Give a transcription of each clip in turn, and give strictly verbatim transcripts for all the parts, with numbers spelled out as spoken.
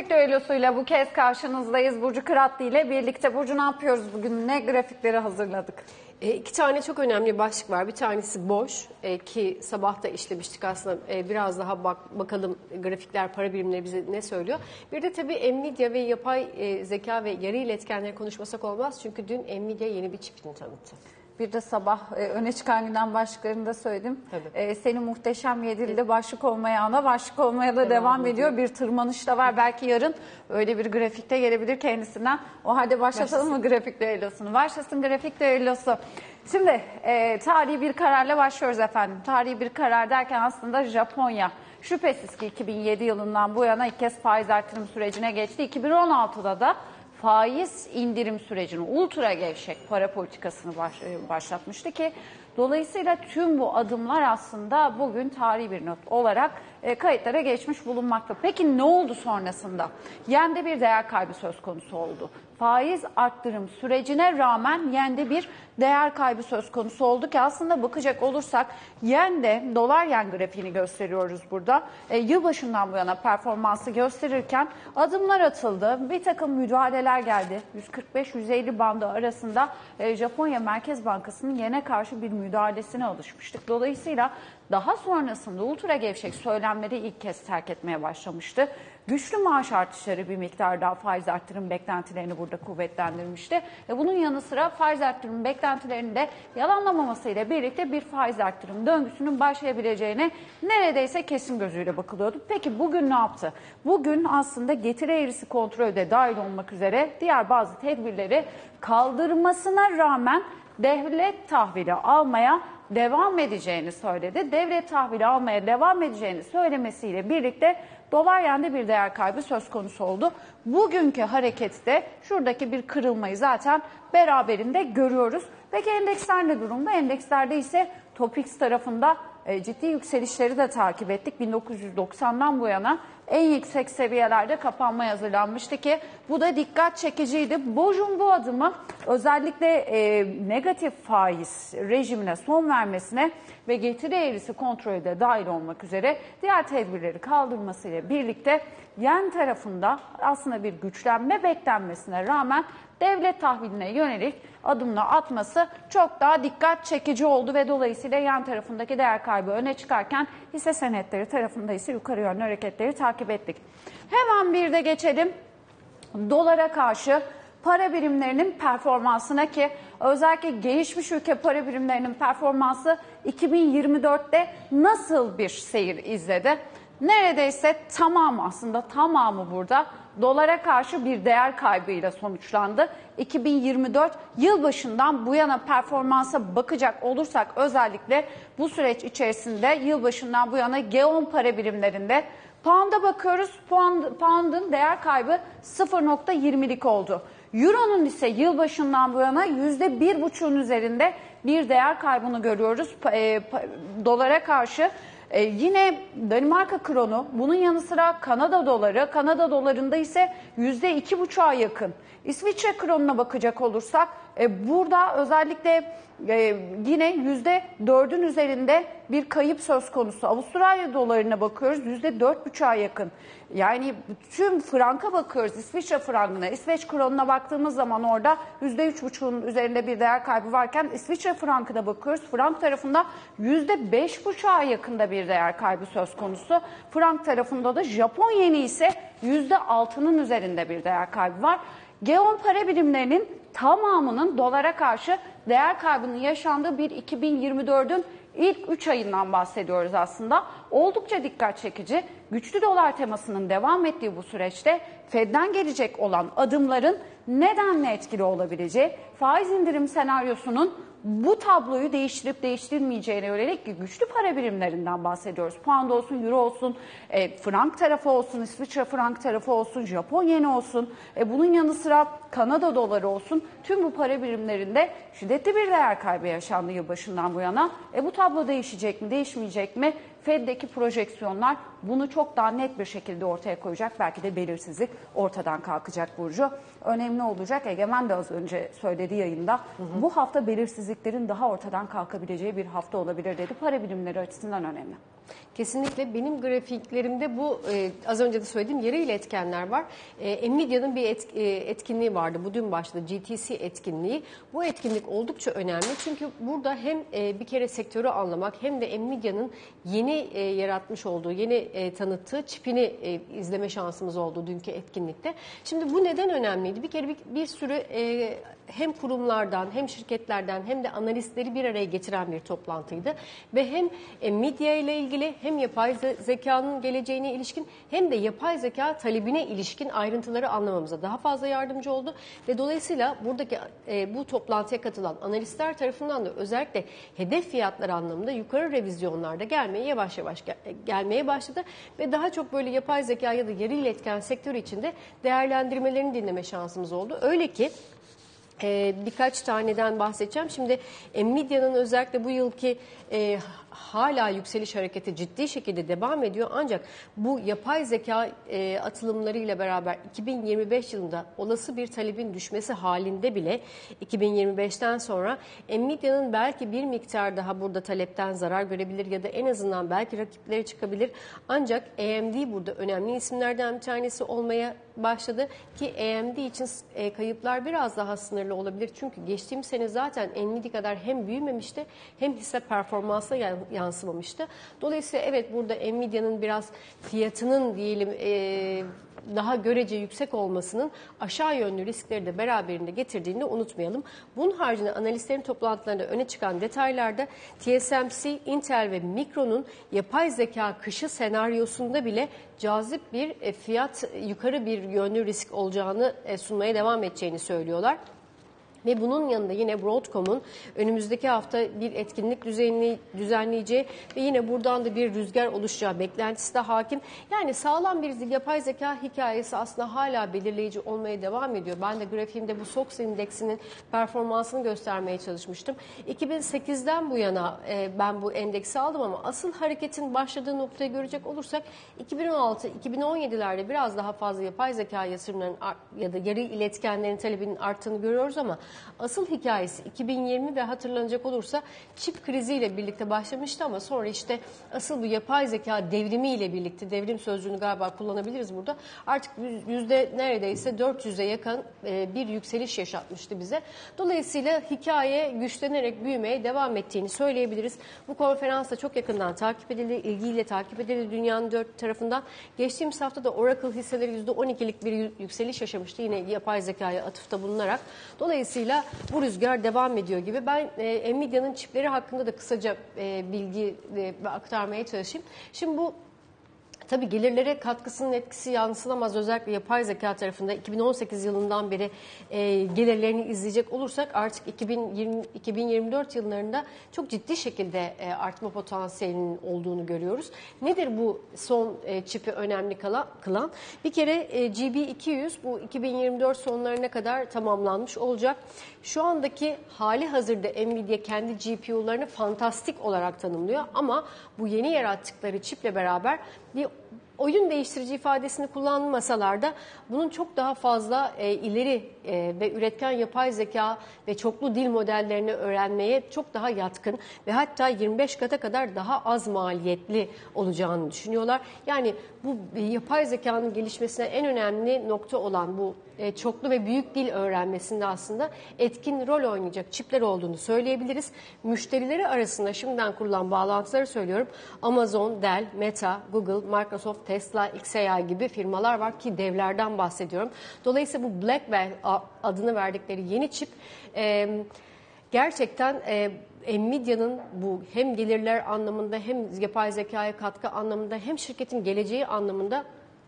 Grafik düellosuyla bu kez karşınızdayız. Burcu Kıratlı ile birlikte. Burcu, ne yapıyoruz bugün? Ne grafikleri hazırladık? E, iki tane çok önemli başlık var. Bir tanesi boş e, ki sabah da işlemiştik aslında. E, biraz daha bak bakalım grafikler, para birimleri bize ne söylüyor. Bir de tabii Nvidia ve yapay e, zeka ve yarı iletkenleri konuşmasak olmaz. Çünkü dün Nvidia yeni bir çipini tanıttı. Bir de sabah e, öne çıkan günden başlıklarında söyledim. E, seni muhteşem yedildi, başlık olmaya, ana başlık olmaya da devam, devam ediyor. ediyor. Bir tırmanış da var. Belki yarın öyle bir grafikte gelebilir kendisinden. O halde başlatalım mı grafik düellosunu? Başlasın grafik düellosu. Şimdi e, tarihi bir kararla başlıyoruz efendim. Tarihi bir karar derken aslında Japonya. Şüphesiz ki iki bin yedi yılından bu yana ilk kez faiz artırım sürecine geçti. iki bin on altıda da faiz indirim sürecini, ultra gevşek para politikasını baş, başlatmıştı ki dolayısıyla tüm bu adımlar aslında bugün tarihi bir not olarak e, kayıtlara geçmiş bulunmakta. Peki ne oldu sonrasında? Yen'de bir değer kaybı söz konusu oldu. Faiz arttırım sürecine rağmen yende bir değer kaybı söz konusu oldu ki aslında bakacak olursak yende dolar yen grafiğini gösteriyoruz burada. E, yılbaşından bu yana performansı gösterirken adımlar atıldı. Bir takım müdahaleler geldi. yüz kırk beş yüz elli bandı arasında e, Japonya Merkez Bankası'nın yene karşı bir müdahalesine alışmıştık. Dolayısıyla daha sonrasında ultra gevşek söylemleri ilk kez terk etmeye başlamıştı. Güçlü maaş artışları bir miktar daha faiz arttırım beklentilerini burada kuvvetlendirmişti. Ve bunun yanı sıra faiz arttırım beklentilerini de yalanlamamasıyla birlikte bir faiz arttırım döngüsünün başlayabileceğine neredeyse kesin gözüyle bakılıyordu. Peki bugün ne yaptı? Bugün aslında getiri eğrisi kontrolü de dahil olmak üzere diğer bazı tedbirleri kaldırmasına rağmen devlet tahvili almaya devam edeceğini söyledi. Devlet tahvili almaya devam edeceğini söylemesiyle birlikte dolar yende bir değer kaybı söz konusu oldu. Bugünkü harekette şuradaki bir kırılmayı zaten beraberinde görüyoruz. Peki endeksler ne durumda? Endekslerde ise Topix tarafında e, ciddi yükselişleri de takip ettik. bin dokuz yüz doksandan bu yana en yüksek seviyelerde kapanmaya hazırlanmıştı ki bu da dikkat çekiciydi. BOJ'un bu adımı özellikle e, negatif faiz rejimine son vermesine ve getiri eğrisi kontrolü de dahil olmak üzere diğer tedbirleri kaldırmasıyla birlikte yen tarafında aslında bir güçlenme beklenmesine rağmen devlet tahviline yönelik adımla atması çok daha dikkat çekici oldu ve dolayısıyla yen tarafındaki değer kaybı öne çıkarken hisse senetleri tarafında ise yukarı yönlü hareketleri takip ettik. Hemen bir de geçelim dolara karşı para birimlerinin performansına ki özellikle gelişmiş ülke para birimlerinin performansı iki bin yirmi dörtte nasıl bir seyir izledi? Neredeyse tamamı aslında tamamı burada dolara karşı bir değer kaybıyla sonuçlandı. iki bin yirmi dört yılbaşından bu yana performansa bakacak olursak özellikle bu süreç içerisinde yılbaşından bu yana G on para birimlerinde pound'a bakıyoruz. Pound, pound'un değer kaybı sıfır nokta yirmilik oldu. Euro'nun ise yılbaşından bu yana yüzde bir buçuğun üzerinde bir değer kaybını görüyoruz e, dolara karşı. Ee, yine Danimarka kronu, bunun yanı sıra Kanada doları, Kanada dolarında ise yüzde iki buçuğa yakın. İsviçre kronuna bakacak olursak e, burada özellikle e, yine yüzde dördün üzerinde bir kayıp söz konusu. Avustralya dolarına bakıyoruz yüzde dört buçuğa yakın. Yani tüm franka bakıyoruz, İsviçre frangına, İsveç kronuna baktığımız zaman orada yüzde üç buçuğun üzerinde bir değer kaybı varken İsviçre frankına bakıyoruz. Frank tarafında yüzde beş buçuğa yakında bir değer kaybı söz konusu. Frank tarafında da Japon yeni ise yüzde altının üzerinde bir değer kaybı var. G on para birimlerinin tamamının dolara karşı değer kaybının yaşandığı bir iki bin yirmi dördün ilk üç ayından bahsediyoruz aslında. Oldukça dikkat çekici. Güçlü dolar temasının devam ettiği bu süreçte Fed'den gelecek olan adımların nedenle etkili olabileceği, faiz indirim senaryosunun bu tabloyu değiştirip değiştirmeyeceğine yönelik güçlü para birimlerinden bahsediyoruz. Pound olsun, euro olsun, e, frank tarafı olsun, İsviçre frank tarafı olsun, Japon yeni olsun, e, bunun yanı sıra Kanada doları olsun. Tüm bu para birimlerinde şiddetli bir değer kaybı yaşandı yılbaşından bu yana. E, bu tablo değişecek mi, değişmeyecek mi? Fed'deki projeksiyonlar bunu çok daha net bir şekilde ortaya koyacak. Belki de belirsizlik ortadan kalkacak Burcu. Önemli olacak. Egemen de az önce söyledi yayında. Hı hı. Bu hafta belirsizlik belirsizliklerin daha ortadan kalkabileceği bir hafta olabilir dedi. Para birimleri açısından önemli. Kesinlikle benim grafiklerimde bu e, az önce de söylediğim yarı iletkenler var. E, Nvidia'nın bir et, e, etkinliği vardı. Bu dün başladı. G T C etkinliği. Bu etkinlik oldukça önemli. Çünkü burada hem e, bir kere sektörü anlamak hem de Nvidia'nın yeni e, yaratmış olduğu, yeni e, tanıttığı çipini e, izleme şansımız oldu dünkü etkinlikte. Şimdi bu neden önemliydi? Bir kere bir, bir sürü e, hem kurumlardan hem şirketlerden hem de analistleri bir araya getiren bir toplantıydı. Ve hem Nvidia ile ilgili hem yapay zekanın geleceğine ilişkin hem de yapay zeka talebine ilişkin ayrıntıları anlamamıza daha fazla yardımcı oldu. Ve dolayısıyla buradaki e, bu toplantıya katılan analistler tarafından da özellikle hedef fiyatlar anlamında yukarı revizyonlarda gelmeye yavaş yavaş gel gelmeye başladı. Ve daha çok böyle yapay zeka ya da yarı iletken sektörü içinde değerlendirmelerini dinleme şansımız oldu. Öyle ki Ee, birkaç taneden bahsedeceğim. Şimdi Nvidia'nın özellikle bu yılki e, hala yükseliş hareketi ciddi şekilde devam ediyor. Ancak bu yapay zeka e, atılımlarıyla beraber iki bin yirmi beş yılında olası bir talebin düşmesi halinde bile iki bin yirmi beşten sonra Nvidia'nın belki bir miktar daha burada talepten zarar görebilir ya da en azından belki rakipleri çıkabilir. Ancak A M D burada önemli isimlerden bir tanesi olmaya başladı ki A M D için e, kayıplar biraz daha sınırlı olabilir. Çünkü geçtiğimiz sene zaten Nvidia kadar hem büyümemişti hem hisse performansa yansımamıştı. Dolayısıyla evet burada Nvidia'nın biraz fiyatının diyelim e, daha görece yüksek olmasının aşağı yönlü riskleri de beraberinde getirdiğini unutmayalım. Bunun haricinde analistlerin toplantılarında öne çıkan detaylarda T S M C, Intel ve Micron'un yapay zeka kışı senaryosunda bile cazip bir fiyat yukarı bir yönlü risk olacağını sunmaya devam edeceğini söylüyorlar. Ve bunun yanında yine Broadcom'un önümüzdeki hafta bir etkinlik düzenleyeceği ve yine buradan da bir rüzgar oluşacağı beklentisi de hakim. Yani sağlam bir yapay zeka hikayesi aslında hala belirleyici olmaya devam ediyor. Ben de grafiğimde bu S O X endeksinin performansını göstermeye çalışmıştım. iki bin sekizden bu yana e, ben bu endeksi aldım ama asıl hareketin başladığı noktayı görecek olursak iki bin on altı iki bin on yedilerde biraz daha fazla yapay zeka yatırımlarının ya da yarı iletkenlerin talebinin arttığını görüyoruz ama asıl hikayesi iki bin yirmi ve hatırlanacak olursa çip kriziyle birlikte başlamıştı ama sonra işte asıl bu yapay zeka devrimiyle birlikte, devrim sözcüğünü galiba kullanabiliriz burada, artık yüzde neredeyse dört yüze yakın bir yükseliş yaşatmıştı bize. Dolayısıyla hikaye güçlenerek büyümeye devam ettiğini söyleyebiliriz. Bu konferans da çok yakından takip edildi, ilgiyle takip edildi dünyanın dört tarafından. Geçtiğimiz hafta da Oracle hisseleri yüzde on ikilik bir yükseliş yaşamıştı yine yapay zekaya atıfta bulunarak. Dolayısıyla bu rüzgar devam ediyor gibi. Ben e, Nvidia'nın çipleri hakkında da kısaca e, bilgi e, aktarmaya çalışayım. Şimdi bu tabii gelirlere katkısının etkisi yansılamaz. Özellikle yapay zeka tarafında iki bin on sekiz yılından beri e, gelirlerini izleyecek olursak artık iki bin yirmi, iki bin yirmi dört yıllarında çok ciddi şekilde e, artma potansiyelinin olduğunu görüyoruz. Nedir bu son e, çipi önemli kala, kılan? Bir kere e, G B iki yüz bu iki bin yirmi dört sonlarına kadar tamamlanmış olacak. Şu andaki hali hazırda Nvidia kendi G P U'larını fantastik olarak tanımlıyor ama bu yeni yarattıkları çiple beraber bir oyun değiştirici ifadesini kullanmasalar da bunun çok daha fazla e, ileri e, ve üretken yapay zeka ve çoklu dil modellerini öğrenmeye çok daha yatkın ve hatta yirmi beş kata kadar daha az maliyetli olacağını düşünüyorlar. Yani bu yapay zekanın gelişmesine en önemli nokta olan bu e, çoklu ve büyük dil öğrenmesinde aslında etkin rol oynayacak çipler olduğunu söyleyebiliriz. Müşterileri arasında şimdiden kurulan bağlantıları söylüyorum. Amazon, Dell, Meta, Google, Microsoft, Tesla, X A I gibi firmalar var ki devlerden bahsediyorum. Dolayısıyla bu Blackwell adını verdikleri yeni çip e, gerçekten e, Nvidia'nın bu hem gelirler anlamında hem yapay zekaya katkı anlamında hem şirketin geleceği anlamında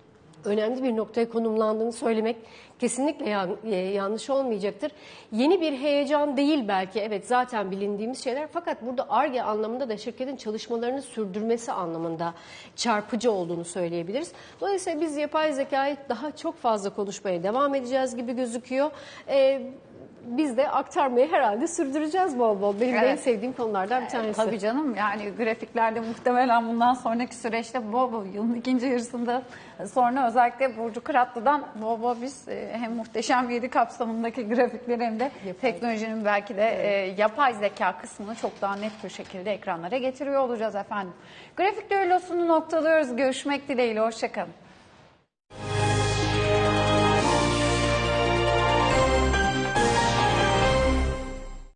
önemli bir noktaya konumlandığını söylemek kesinlikle yanlış olmayacaktır. Yeni bir heyecan değil belki, evet zaten bilindiğimiz şeyler, fakat burada Ar-Ge anlamında da şirketin çalışmalarını sürdürmesi anlamında çarpıcı olduğunu söyleyebiliriz. Dolayısıyla biz yapay zekayı daha çok fazla konuşmaya devam edeceğiz gibi gözüküyor. Ee, Biz de aktarmayı herhalde sürdüreceğiz bol bol. Benim evet. en sevdiğim konulardan bir tanesi. Tabii canım, yani grafiklerde muhtemelen bundan sonraki süreçte bol bol yılın ikinci yarısında sonra özellikle Burcu Kıratlı'dan bol bol biz hem muhteşem yedi kapsamındaki grafikleri hem de yapay. Teknolojinin belki de evet. e, yapay zeka kısmını çok daha net bir şekilde ekranlara getiriyor olacağız efendim. Grafik düellosunu noktalıyoruz. Görüşmek dileğiyle. Hoşçakalın.